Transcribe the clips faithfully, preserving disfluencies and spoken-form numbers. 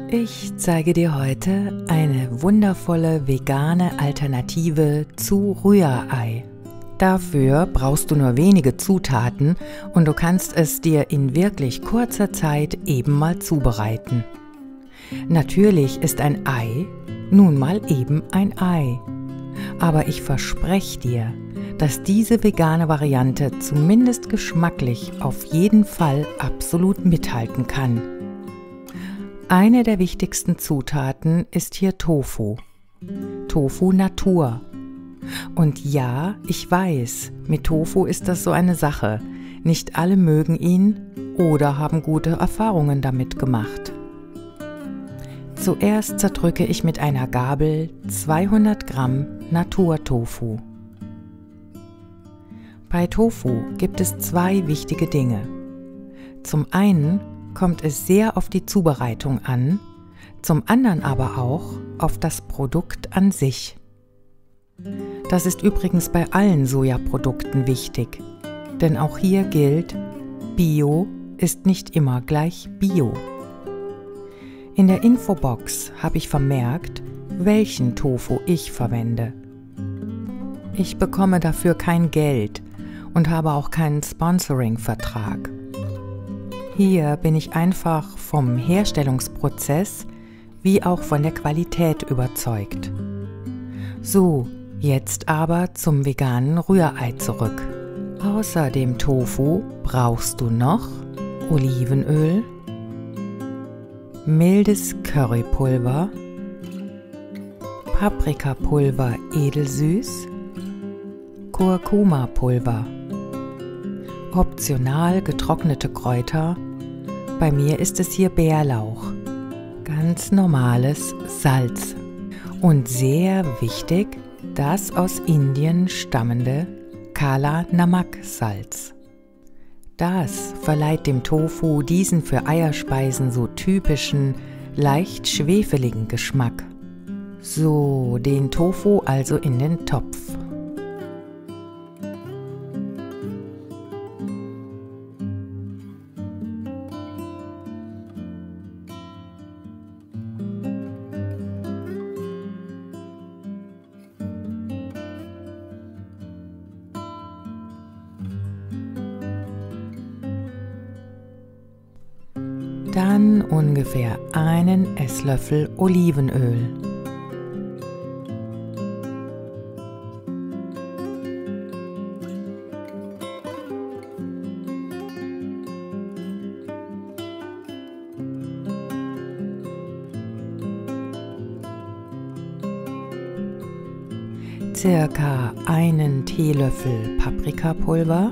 Ich zeige dir heute eine wundervolle vegane Alternative zu Rührei. Dafür brauchst du nur wenige Zutaten und du kannst es dir in wirklich kurzer Zeit eben mal zubereiten. Natürlich ist ein Ei nun mal eben ein Ei. Aber ich verspreche dir, dass diese vegane Variante zumindest geschmacklich auf jeden Fall absolut mithalten kann. Eine der wichtigsten Zutaten ist hier Tofu. Tofu Natur. Und ja, ich weiß, mit Tofu ist das so eine Sache. Nicht alle mögen ihn oder haben gute Erfahrungen damit gemacht. Zuerst zerdrücke ich mit einer Gabel zweihundert Gramm Naturtofu. Bei Tofu gibt es zwei wichtige Dinge. Zum einen kommt es sehr auf die Zubereitung an, zum anderen aber auch auf das Produkt an sich. Das ist übrigens bei allen Sojaprodukten wichtig, denn auch hier gilt, Bio ist nicht immer gleich Bio. In der Infobox habe ich vermerkt, welchen Tofu ich verwende. Ich bekomme dafür kein Geld und habe auch keinen Sponsoring-Vertrag. Hier bin ich einfach vom Herstellungsprozess wie auch von der Qualität überzeugt. So, jetzt aber zum veganen Rührei zurück. Außer dem Tofu brauchst du noch Olivenöl, mildes Currypulver, Paprikapulver edelsüß, Kurkuma-Pulver, optional getrocknete Kräuter, bei mir ist es hier Bärlauch, ganz normales Salz und sehr wichtig, das aus Indien stammende Kala Namak Salz. Das verleiht dem Tofu diesen für Eierspeisen so typischen, leicht schwefeligen Geschmack. So, den Tofu also in den Topf. Dann ungefähr einen Esslöffel Olivenöl. Circa einen Teelöffel Paprikapulver.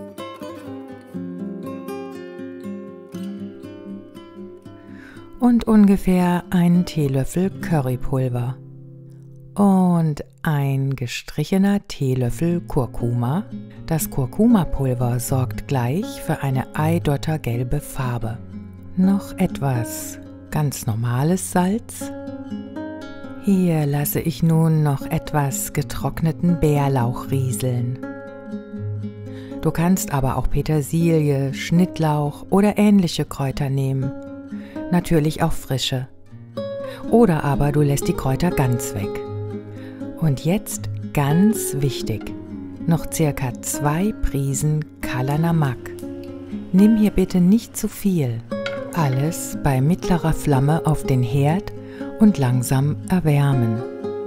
Und ungefähr einen Teelöffel Currypulver und ein gestrichener Teelöffel Kurkuma. Das Kurkuma-Pulver sorgt gleich für eine eidottergelbe Farbe. Noch etwas ganz normales Salz. Hier lasse ich nun noch etwas getrockneten Bärlauch rieseln. Du kannst aber auch Petersilie, Schnittlauch oder ähnliche Kräuter nehmen. Natürlich auch frische. Oder aber du lässt die Kräuter ganz weg. Und jetzt ganz wichtig, noch circa zwei Prisen Kala Namak. Nimm hier bitte nicht zu viel. Alles bei mittlerer Flamme auf den Herd und langsam erwärmen.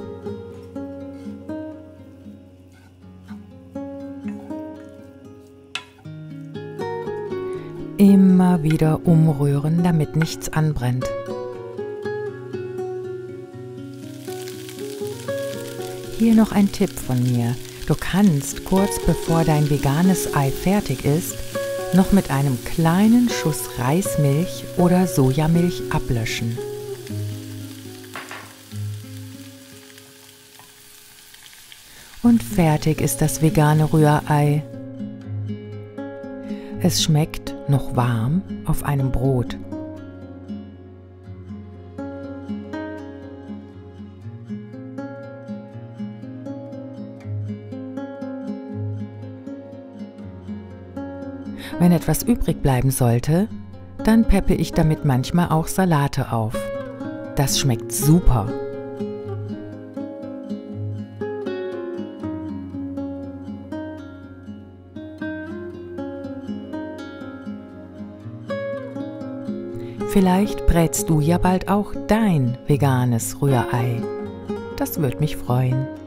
Immer wieder umrühren, damit nichts anbrennt. Hier noch ein Tipp von mir. Du kannst kurz bevor dein veganes Ei fertig ist, noch mit einem kleinen Schuss Reismilch oder Sojamilch ablöschen. Und fertig ist das vegane Rührei. Es schmeckt noch warm auf einem Brot. Wenn etwas übrig bleiben sollte, dann peppe ich damit manchmal auch Salate auf. Das schmeckt super. Vielleicht brätst du ja bald auch dein veganes Rührei. Das würde mich freuen.